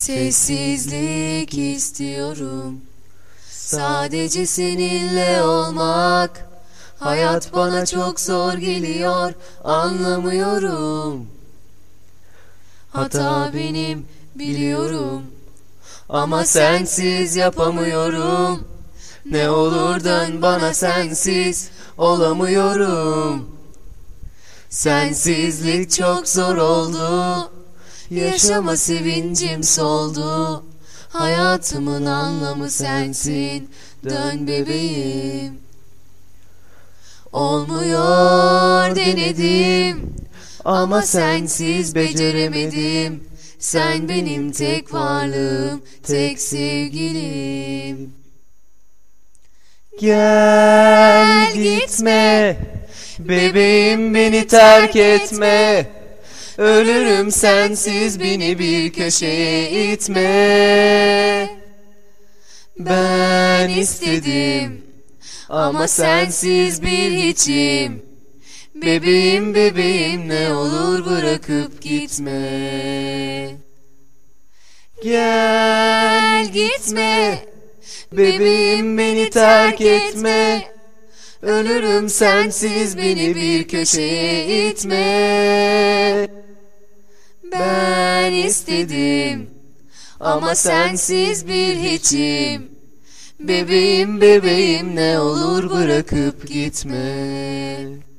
Sessizlik istiyorum, sadece seninle olmak. Hayat bana çok zor geliyor, anlamıyorum. Hata benim, biliyorum, ama sensiz yapamıyorum. Ne olur dön bana, sensiz olamıyorum. Sensizlik çok zor oldu, yaşama sevincim soldu. Hayatımın anlamı sensin, dön bebeğim. Olmuyor denedim, ama sensiz beceremedim. Sen benim tek varlığım, tek sevgilim. Gel gitme, bebeğim beni terk etme. Ölürüm sensiz, beni bir köşeye itme. Ben istedim, ama sensiz bir hiçim. Bebeğim bebeğim, ne olur bırakıp gitme. Gel gitme, bebeğim beni terk etme. Ölürüm sensiz, beni bir köşeye itme. Ben istedim, ama sensiz bir hiçim. Bebeğim bebeğim, ne olur bırakıp gitme.